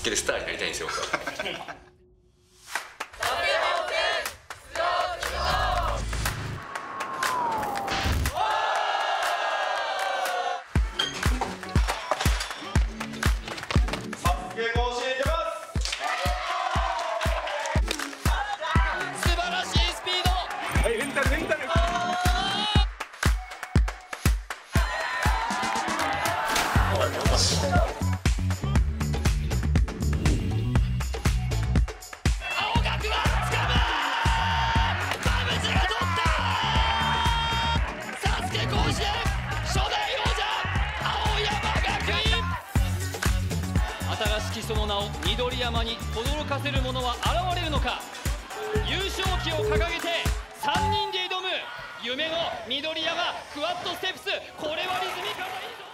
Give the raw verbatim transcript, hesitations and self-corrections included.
スケでスターになりたいんですよ僕は。 新しきその名を緑山に轟かせる者は現れるのか。優勝旗を掲げてさんにんで挑む夢の緑山クワッドステップス、これはリズミカルだ。